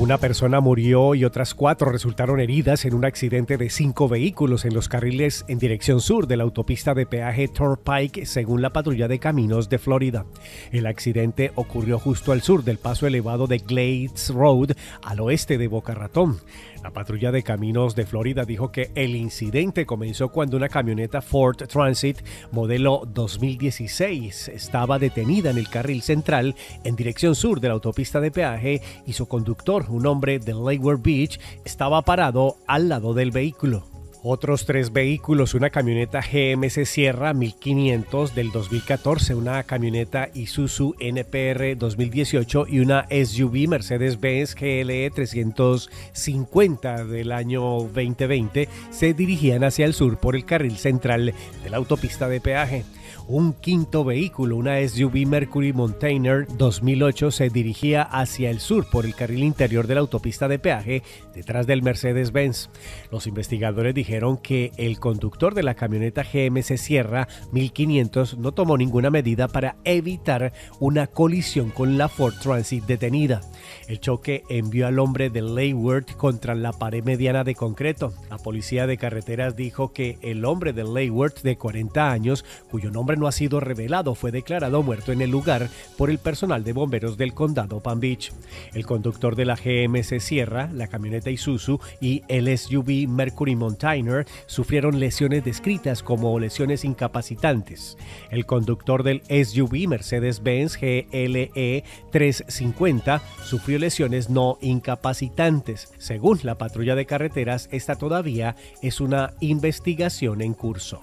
Una persona murió y otras 4 resultaron heridas en un accidente de 5 vehículos en los carriles en dirección sur de la autopista de peaje Turnpike, según la patrulla de caminos de Florida. El accidente ocurrió justo al sur del paso elevado de Glades Road, al oeste de Boca Ratón. La patrulla de caminos de Florida dijo que el incidente comenzó cuando una camioneta Ford Transit modelo 2016 estaba detenida en el carril central en dirección sur de la autopista de peaje y su conductor, un hombre de Leeward Beach, estaba parado al lado del vehículo. Otros 3 vehículos, una camioneta GMC Sierra 1500 del 2014, una camioneta Isuzu NPR 2018 y una SUV Mercedes-Benz GLE 350 del año 2020 se dirigían hacia el sur por el carril central de la autopista de peaje. Un quinto vehículo, una SUV Mercury Mountainer 2008, se dirigía hacia el sur por el carril interior de la autopista de peaje detrás del Mercedes-Benz. Los investigadores dijeron que el conductor de la camioneta GMC Sierra 1500 no tomó ninguna medida para evitar una colisión con la Ford Transit detenida. El choque envió al hombre de Leeward contra la pared mediana de concreto. La policía de carreteras dijo que el hombre de Leeward, de 40 años, cuyo nombre no ha sido revelado, fue declarado muerto en el lugar por el personal de bomberos del condado Palm Beach. El conductor de la GMC Sierra, la camioneta Isuzu y el SUV Mercury Mountainer sufrieron lesiones descritas como lesiones incapacitantes. El conductor del SUV Mercedes-Benz GLE 350 sufrió lesiones no incapacitantes. Según la patrulla de carreteras, esta todavía es una investigación en curso.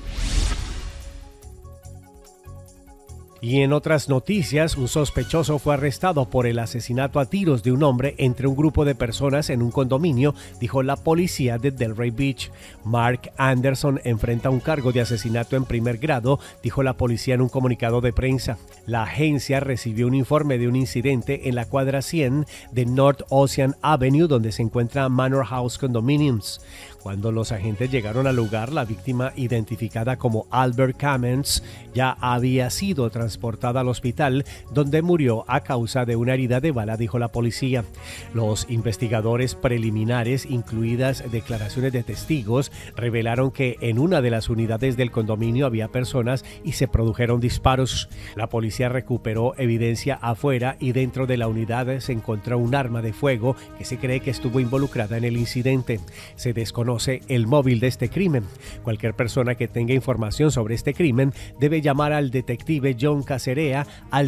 Y en otras noticias, un sospechoso fue arrestado por el asesinato a tiros de un hombre entre un grupo de personas en un condominio, dijo la policía de Delray Beach. Mark Anderson enfrenta un cargo de asesinato en primer grado, dijo la policía en un comunicado de prensa. La agencia recibió un informe de un incidente en la cuadra 100 de North Ocean Avenue, donde se encuentra Manor House Condominiums. Cuando los agentes llegaron al lugar, la víctima, identificada como Albert Cummins, ya había sido transportada al hospital, donde murió a causa de una herida de bala, dijo la policía. Los investigadores preliminares, incluidas declaraciones de testigos, revelaron que en una de las unidades del condominio había personas y se produjeron disparos. La policía recuperó evidencia afuera y dentro de la unidad se encontró un arma de fuego que se cree que estuvo involucrada en el incidente. Se desconoce el móvil de este crimen. Cualquier persona que tenga información sobre este crimen debe llamar al detective John Cacerea al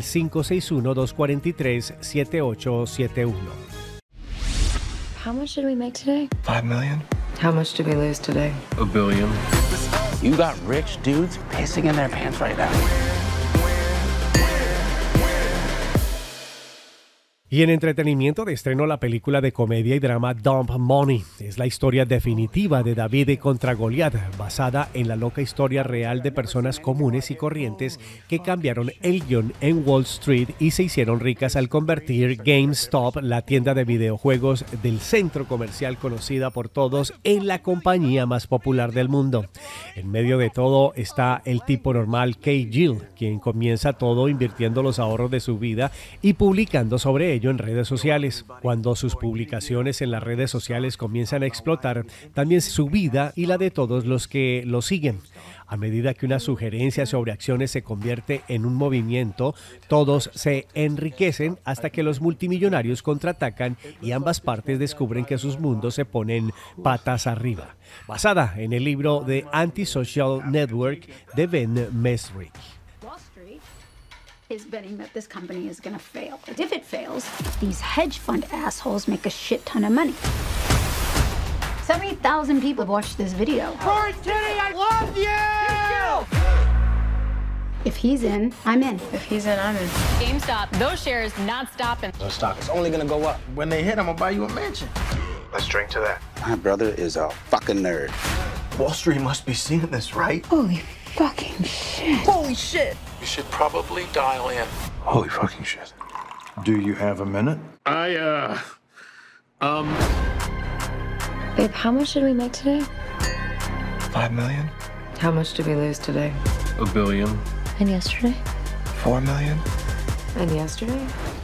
561-243-7871. How much did we make today? $5 million. How much did we lose today? $1 billion. You got rich dudes pissing in their pants right now. Y en entretenimiento de estreno, la película de comedia y drama Dump Money. Es la historia definitiva de David contra Goliat, basada en la loca historia real de personas comunes y corrientes que cambiaron el guión en Wall Street y se hicieron ricas al convertir GameStop, la tienda de videojuegos del centro comercial conocida por todos, en la compañía más popular del mundo. En medio de todo está el tipo normal Kay Gill, quien comienza todo invirtiendo los ahorros de su vida y publicando sobre ello en redes sociales. Cuando sus publicaciones en las redes sociales comienzan a explotar, también su vida y la de todos los que lo siguen. A medida que una sugerencia sobre acciones se convierte en un movimiento, todos se enriquecen hasta que los multimillonarios contraatacan y ambas partes descubren que sus mundos se ponen patas arriba. Basada en el libro The Anti-Social Network de Ben Mesrich. Is betting that this company is going to fail. If it fails, these hedge fund assholes make a shit ton of money. 70,000 people have watched this video. Rory Tenney, I love you! If he's in, I'm in. If he's in, I'm in. GameStop, those shares not stopping. The stock is only gonna go up. When they hit, I'm gonna buy you a mansion. Let's drink to that. My brother is a fucking nerd. Wall Street must be seeing this, right? Holy fucking shit. Holy shit! You should probably dial in. Holy fucking shit. Do you have a minute? Babe, how much did we make today? $5 million. How much did we lose today? $1 billion. And yesterday? $4 million. And yesterday?